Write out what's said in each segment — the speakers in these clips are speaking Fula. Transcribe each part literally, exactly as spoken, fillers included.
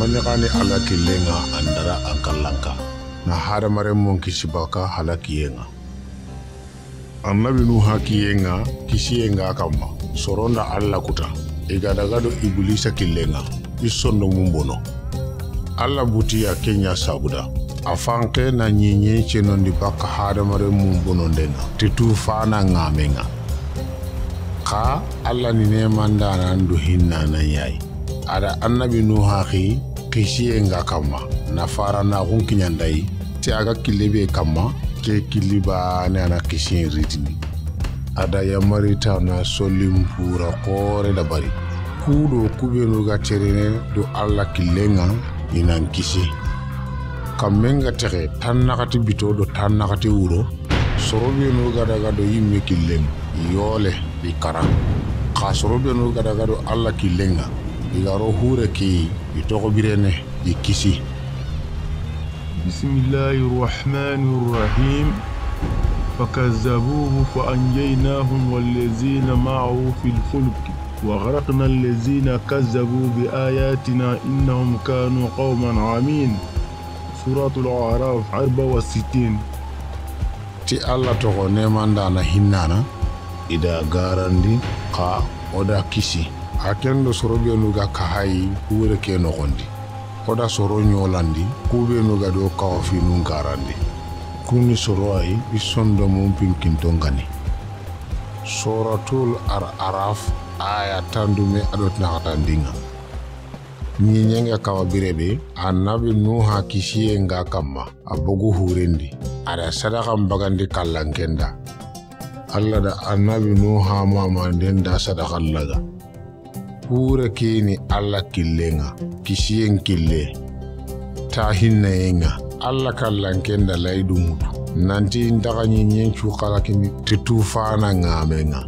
manyakani ala kilenga andara akalanka na hadamaren mun kisibaka halakiyenga. Annabi Nuha kiyenga kisiyenga kama soronda alla kuta igadagado ibulisa kilenga isondo mumbono. Alla butia Kenya sabuda afanke na nyinyi chenondi baka hadamaren mumbono ndenga titu fana ngamenga. Ka alla nine mandana ndu hinna na yai. Ada Annabi Nuha ki kisiyenga kama na fara na hunkinyandai ti aga kilebe kama ke kiliba ne ana kishin ritini. Ada ya marita na solimpura kore da bari. Kudo kubenu ga terene do alla kilenga inan kisi. Kamenga tere tan nakati bito do tan nakati uro. Sorobenu ga daga do yimme kileng yole di kara. Ka sorobenu ga daga do alla kilenga igaro hure ki bitoko birene di kisi. بسم الله الرحمن الرحيم فكذبوه فأنجيناهم والذين معه في الفلك وغرقنا الذين كذبوا بآياتنا إنهم كانوا قوما عمين. سورة الأعراف أربعة وستين. Ti Allah toko nemandana hinnana ida garandi ka oda kisi akendo sorobenu ga kahayi hure ke nogondi. Oda soro nyolandi kubenu ga do kawafi nungarandi kuni soro ay bisondo mum pinkintongani. Suratul Ar-Araf aya tandume adot nakatandinga nyinyenga kawa birebe Annabi Nuha kisiyenga kama abogu hurendi ada sadaka mbagandi kalankenda. Allah da Annabi Nuha mamandenda sadaka laga hure kini alla kilenga kisiyen kille ta hinna yenga alla kallankenda laydu mutu nanti ndaga nyinyen chukala kini titufana ngamenga.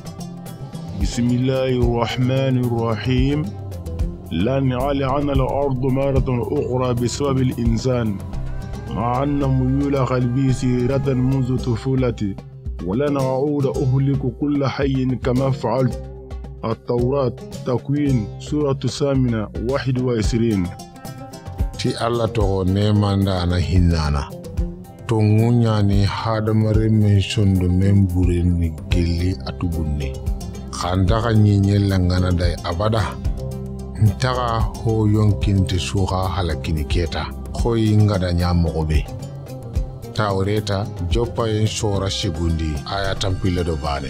Bismillahir Rahmanir Rahim. لن على عن الأرض مرة أخرى بسبب الإنسان مع أن ميول قلبي سيرة منذ طفولتي ولن أعود أهلك كل حي كما فعلت. التوراة تكوين سورة الثامنة واحد وعشرين. Ti Allah togo nemanda ana hinana tongunya ni hadamare men sondo men burenni gelli atubunni khandaka nyinye langana dai abada ntaka ho yonkinte suha halakini keta khoyi ngada nyamogobe Taureta joppa en sora segundi aya tampile do bane.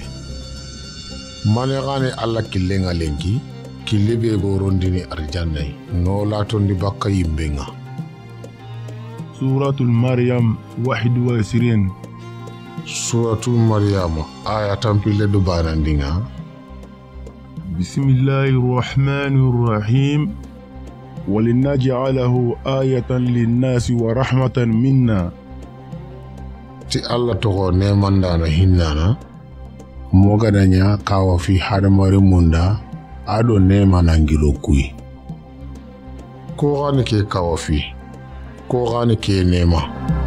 Manegane alla kilenga lenki kilebe gorondini arjannai no latondi bakka yimbenga. Suratul Maryam واحد وعشرين. Suratul Maryam aya tampile do banandinga. Bismillahir Rahmanir Rahim. ولنجعله آية للناس ورحمة منا. Ti Allah togo nemandana hinnana mogadanya kawa fi hadamare munda ado nema nangilo kui ko gani ke kawa fi ko gani ke nema.